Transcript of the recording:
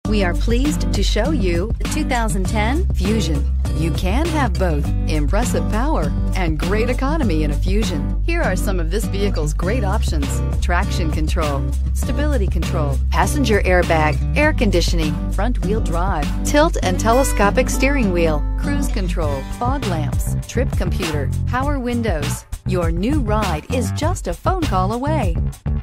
We are pleased to show you the 2010 Fusion. You can have both impressive power and great economy in a Fusion. Here are some of this vehicle's great options: traction control, stability control, passenger airbag, air conditioning, front wheel drive, tilt and telescopic steering wheel, cruise control, fog lamps, trip computer, power windows. Your new ride is just a phone call away.